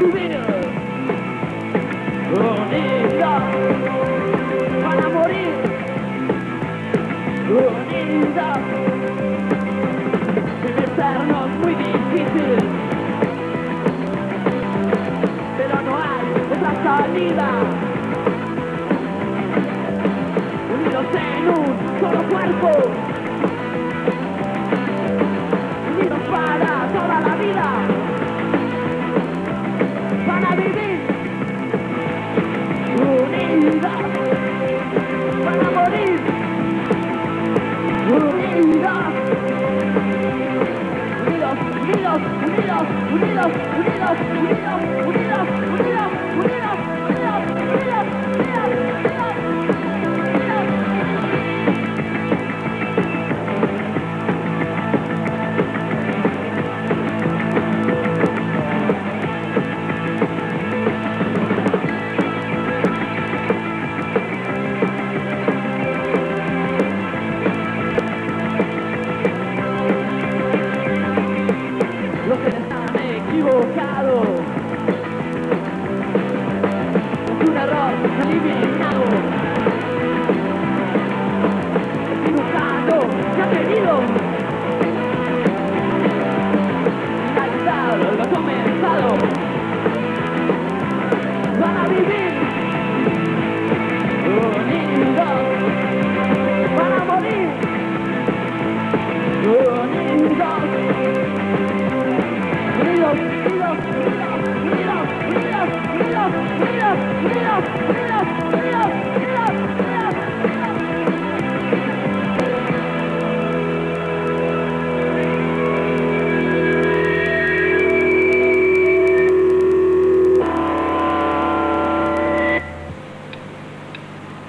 vivir unidos, van a morir unidos. Debe sernos muy difícil, pero no hay otra salida. Unidos en un solo cuerpo, unidos para toda la vida, van a vivir unidos, van a morir unidos, unidos, unidos, unidos, unidos, unidos, unidos, unidos, unidos, unidos, unidos, los que están equivocados, es un error eliminado. El cirujano se ha querido finalizar lo comenzado. Van a vivir unidos, van a morir unidos. Unidos, unidos, unidos, unidos, unidos, unidos, unidos, unidos, unidos.